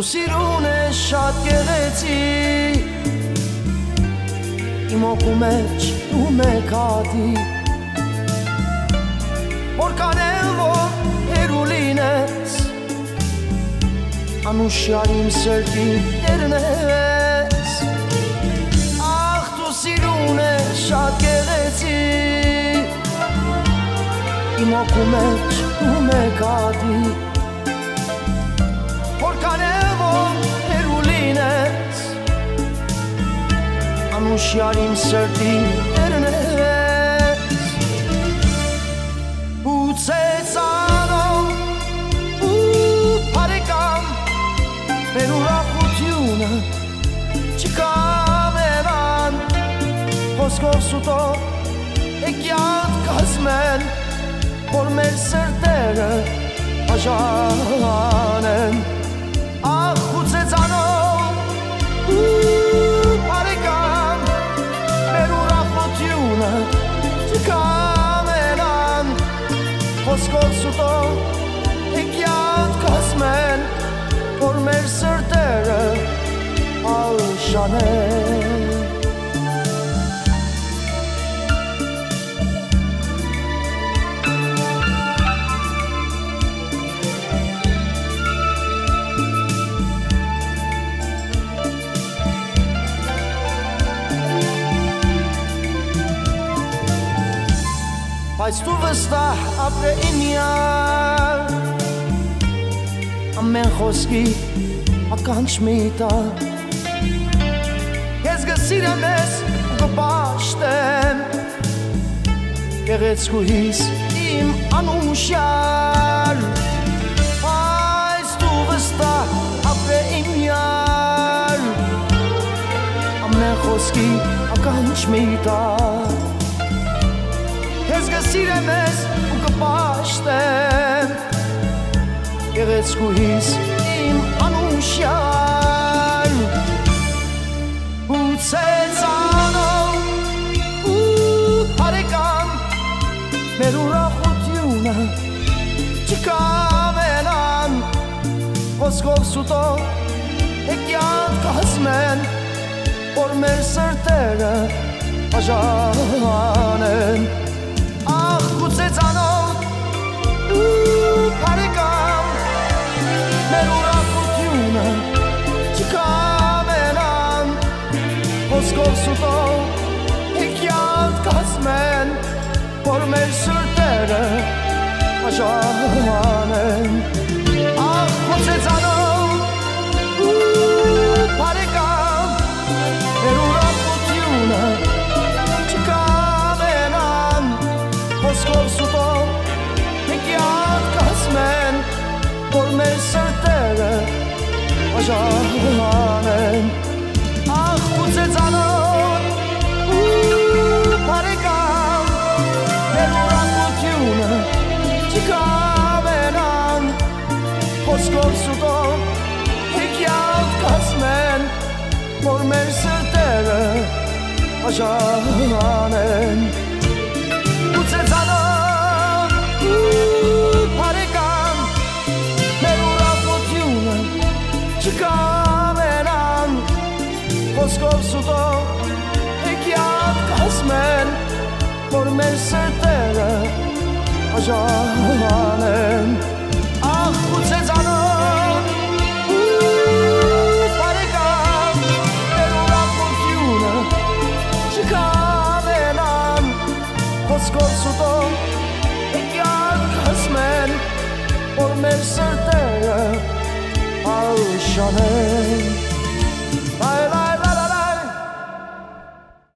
սիրուն է շատ գեղեցիկ Իմ օգու մեջ դու մեկ հատի Որքան էլ որ հերու լինես Անուշյալ իմ սրտի տերն ես Ախ դու սիրուն է շատ գեղեցիկ Իմ օգու մեջ դու մեկ հատի Որքան էլ որ հերու լինես Անուշյալ իմ սրտի տերն ես Ուծեցանով ու պարեկամ Մեր ուրախությունը չկամենան Խոսքով սուտով էկյատ կազմեն Որ մեր սրտերը բաժանեն Ախ ուծեցանով ու պարեկամ Մեր ուրախությունը չկամենան Խոսքով սուտով էկյատ կազմեն Որ մեր սրտերը բաժանեն Բայց դու վստահ ապրե ինյալ Ամեն խոսքի ականջ մի տալ Ես գսիրեմ ես ու կպաշտեմ Գեղեցկուհիս իմ անուշյալ Բայց դու վստահ ապրե ինյալ Ամեն խոսքի ականջ մի տալ Ես գսիրեմ ես ու կպաշտեմ Գեղեցկուհիս իմ անուշյալ Ուծեցանով ու պարեկամ Մեր ուրախությունը չկամենան Խոսքով սուտով էկյատ կազմեն Որ մեր սրտերը բաժանեն Ախ ուծեցանով ու պարեկամ Մեր ուրախությունը չկամենան Խոսքով սուտով էկյատ կազմեն Որ մեր սրտերը բաժանեն Ախ ուծեցանով ու պարեկամ Մեր ուրախությունը չկամենան Խոսքով սուտով էկյատ կազմեն Որ մեր սրտերը բաժանեն Ախ ուծեցանով ու պարեկամ Մեր ուրախությունը չկամենան Խոսքով սուտով էկյատ կազմեն Որ մեր սրտերը բաժանեն Ուծեցանով ու պարեկամ Մեր ուրախությունը չկամենան Խոսքով սուտով էկյատ կազմեն Որ մեր սրտերը բաժանեն Ախ ուծեցանով ու պարեկամ Մեր ուրախությունը չկամենան Խոսքով սուտով էկյատ կազմեն Որ մեր սրտերը բաժանեն